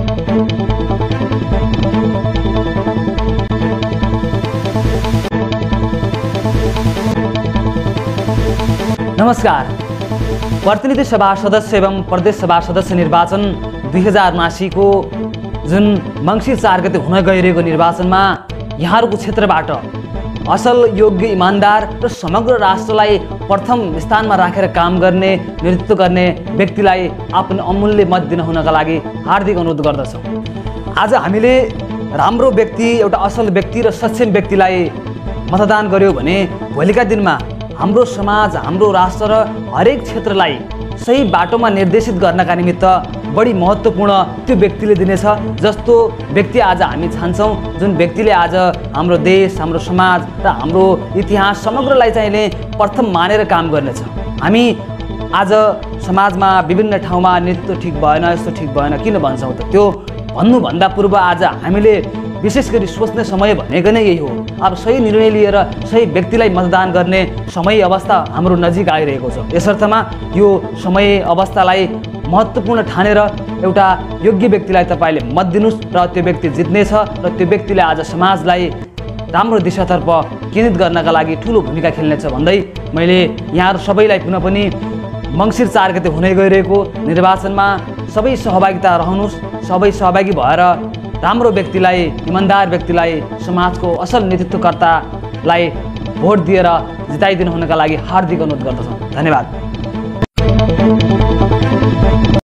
नमस्कार। प्रतिनिधि सभा सदस्य एवं प्रदेश सभा सदस्य निर्वाचन 2079 को जुन मङ्सिर 4 गते हुन गइरहेको निर्वाचनमा यहाँहरूको क्षेत्रबाट असल, योग्य, इमानदार र समग्र राष्ट्रलाई प्रथम स्थानमा राखेर काम गर्ने, नेतृत्व गर्ने व्यक्तिलाई आफ्नो अमूल्य मत दिन हुनका लागि हार्दिक अनुरोध गर्दछौँ। आज हामीले राम्रो व्यक्ति, एउटा असल व्यक्ति र सक्षम व्यक्तिलाई मतदान गर्यो भने भोलिका दिनमा हाम्रो समाज, हाम्रो राष्ट्र र हरेक क्षेत्रलाई सही बाटोमा निर्देशित गर्नका निमित्त बढी महत्त्वपूर्ण त्यो व्यक्तिले दिनेछ। जस्तो व्यक्ति आज हामी छान्छौँ, जुन व्यक्तिले आज हाम्रो देश, हाम्रो समाज र हाम्रो इतिहास समग्रलाई चाहिने प्रथम मानेर काम गर्नेछ। हामी आज समाजमा विभिन्न ठाउँमा नेतृत्व ठिक भएन, यस्तो ठिक भएन किन भन्छौँ त? त्यो भन्नुभन्दा पूर्व आज हामीले विशेष गरी सोच्ने समय भनेको नै यही हो। अब सही निर्णय लिएर सही व्यक्तिलाई मतदान गर्ने समय अवस्था हाम्रो नजिक आइरहेको छ। यसर्थमा यो समय अवस्थालाई महत्त्वपूर्ण ठानेर एउटा योग्य व्यक्तिलाई तपाईँले मत दिनुहोस् र त्यो व्यक्ति जित्नेछ र त्यो व्यक्तिले आज समाजलाई राम्रो दिशातर्फ केन्द्रित गर्नका लागि ठुलो भूमिका खेल्नेछ भन्दै मैले यहाँहरू सबैलाई पुनः पनि मङ्सिर 4 गते हुने गइरहेको निर्वाचनमा सबै सहभागिता रहनुहोस्। सबै सहभागी भएर राम्रो व्यक्तिलाई, इमानदार व्यक्तिलाई, समाजको असल नेतृत्वकर्तालाई भोट दिएर जिताइदिनु हुनका लागि हार्दिक अनुरोध गर्दछौँ। धन्यवाद।